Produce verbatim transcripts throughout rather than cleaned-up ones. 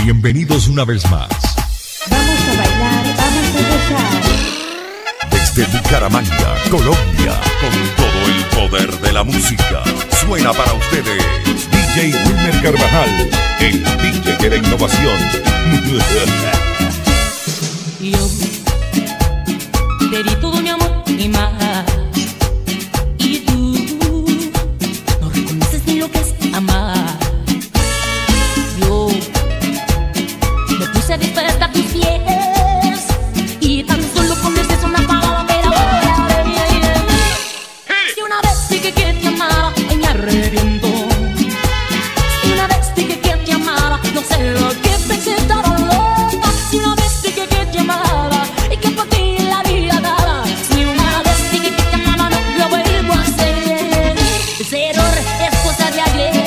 Bienvenidos una vez más. Vamos a bailar, vamos a gozar. Desde Bucaramanga, Colombia, con todo el poder de la música, suena para ustedes D J Wilmer Carvajal, el D J de la innovación. Yo te di todo mi amor y más, y tú no reconoces ni lo que es amar. Yo me puse dispuesta a tus pies y tan solo con decir una palabra me enamoré. Si una vez dije que te amaba, hoy me arrepiento. Si una vez dije que te amaba, no sé lo que pensé, estaba loca. Si una vez dije que te amaba y que por ti la vida daba. Si una vez dije que te amaba, no lo vuelvo a hacer. Ese error es cosa de ayer.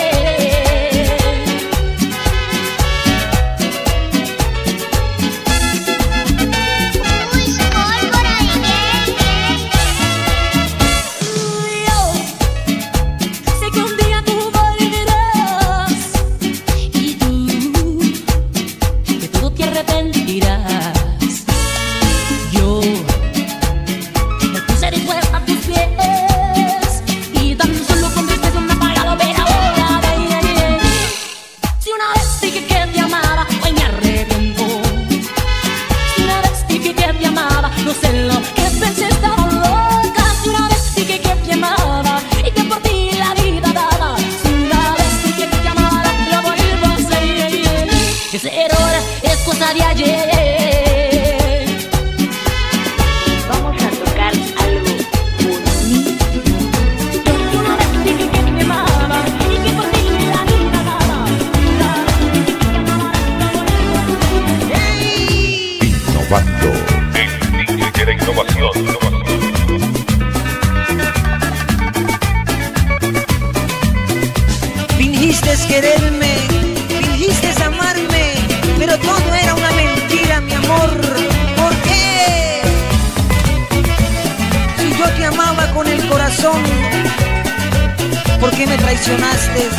Fingiste quererme, fingiste amarme, pero todo era una mentira, mi amor. ¿Por qué? Si yo te amaba con el corazón, ¿por qué me traicionaste?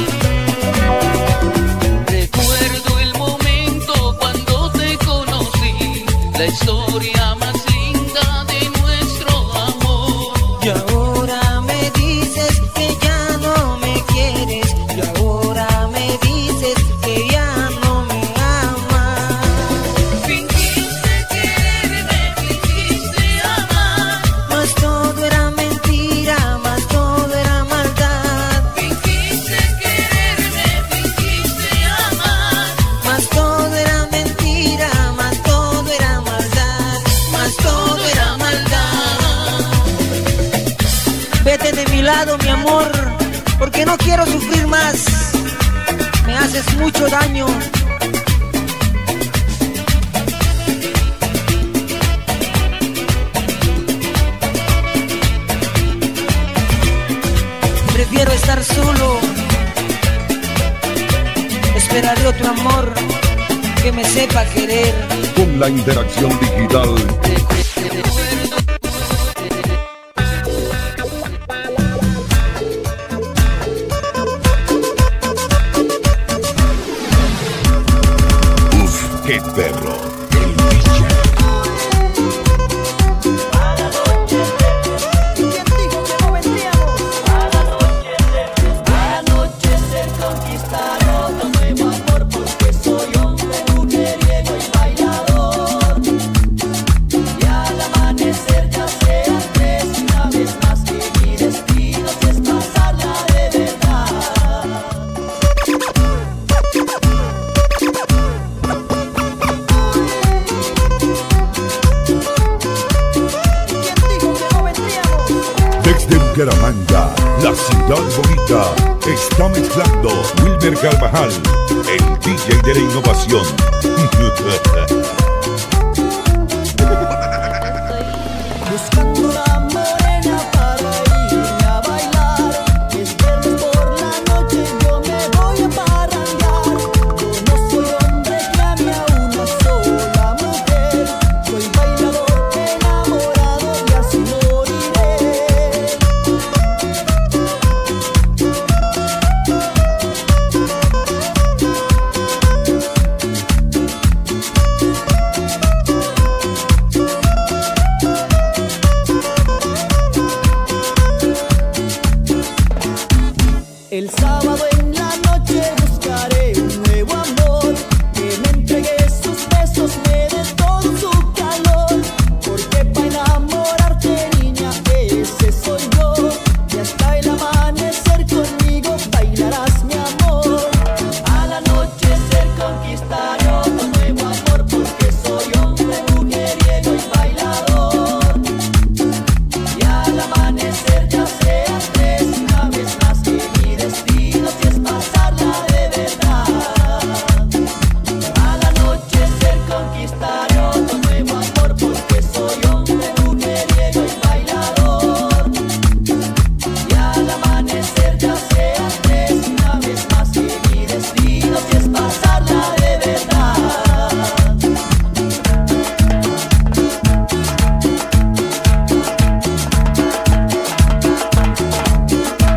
Recuerdo el momento cuando te conocí, la historia más linda de nuestro amor. Y ahora me dices que ya no me quieres, y ahora me dices que ya no me amas. Fingiste quererme, fingiste amar, Mas todo era mentira, mas todo era maldad. fingiste quererme, fingiste amar, Mas todo era mentira, mas todo era maldad, mas todo era maldad. Vete de mi lado, mi amor, porque no quiero sufrir más. Me haces mucho daño. Prefiero estar solo. Esperaré otro amor que me sepa querer. Con la interacción digital, uf, qué perro, el D J. Desde Bucaramanga, la ciudad bonita, está mezclando Wilmer Carvajal, el D J de la innovación. buscando la morena para irme a bailar. Es viernes por la noche, yo me voy a parrandear. Yo no soy hombre que ame a una sola mujer, soy bailador enamorado y así moriré. conquistaré otro nuevo amor porque soy hombre mujeriego y bailador. Y al amanecer ya sean tres una vez más que mi destino si es pasarla de verdad. Al anochecer conquistaré otro nuevo amor porque soy hombre mujeriego y bailador. Y al amanecer ya sean tres una vez más que mi destino si es pasarla de verdad.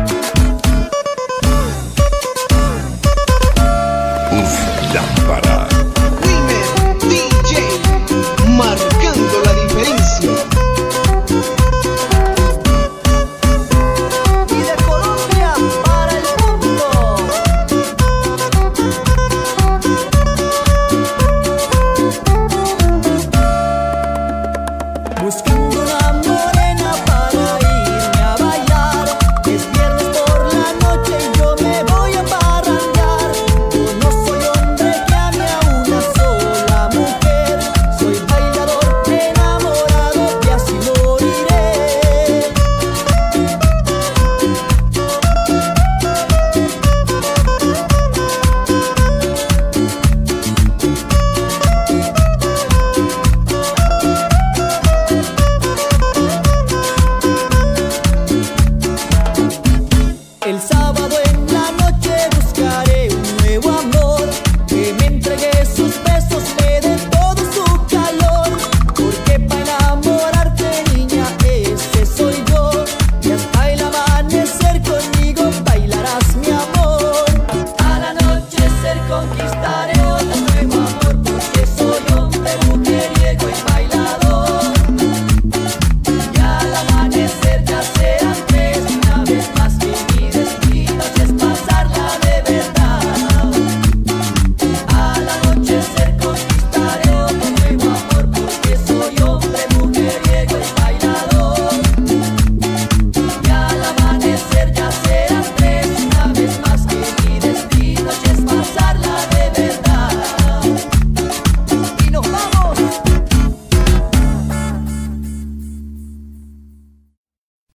Uf, lámpara.